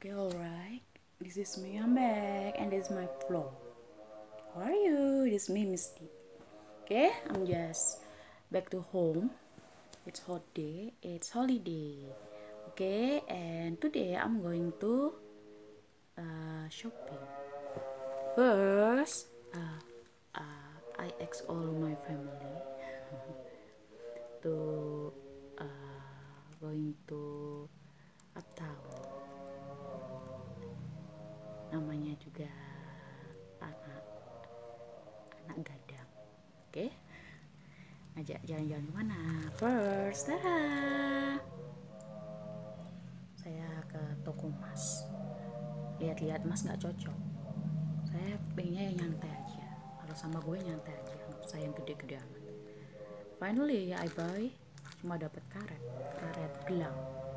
Okay, alright. This is me, I'm back, and this is my vlog. How are you? This is me, Misty. Okay, I'm just back to home. It's hot day, it's holiday. Okay, and today I'm going to shopping. First, I ask all my family to going to uptown. Namanya juga anak gadang. Oke, ngajak jalan-jalan kemana? First, saya ke toko emas, lihat-lihat emas nggak cocok. Saya pengennya yang nyantai aja. Kalau sama gue nyantai aja, nggak usah yang gede-gede amat. Finally I buy, cuma dapat karet gelang.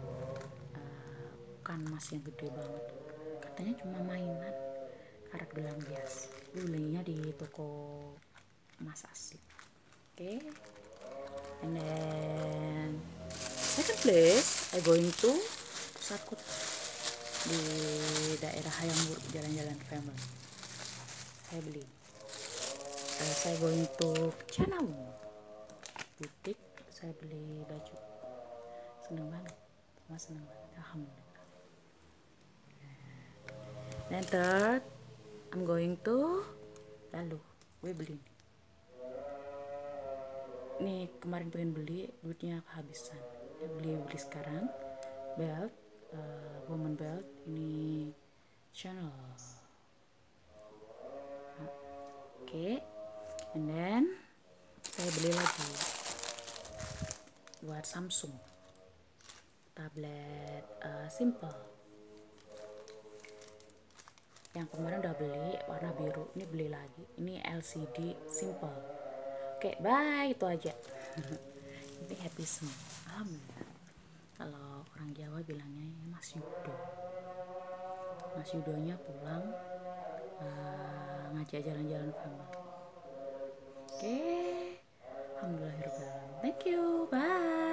Bukan emas yang gede banget, katanya cuma mainan, karet gelang biasa. Belinya di toko emas asli. Okay, and then second place I going to Pusat Kota di daerah Hayamur, jalan-jalan family. Saya beli. Saya going to Canaung butik, saya beli baju. Seneng banget, alhamdulillah. Then third, I'm going to lalu gue beli nih, kemarin pengen beli, duitnya kehabisan. Beli sekarang belt, woman belt, ini Chanel. Oke, and then saya beli lagi buat Samsung tablet simple. Yang kemarin udah beli warna biru, ini beli lagi, ini LCD simple. Oke, bye, itu aja. Ini happy semua, alhamdulillah. Kalau orang Jawa bilangnya Mas Yudonya pulang ngajak jalan-jalan family. Oke, alhamdulillahirobbilalamin. Thank you, bye.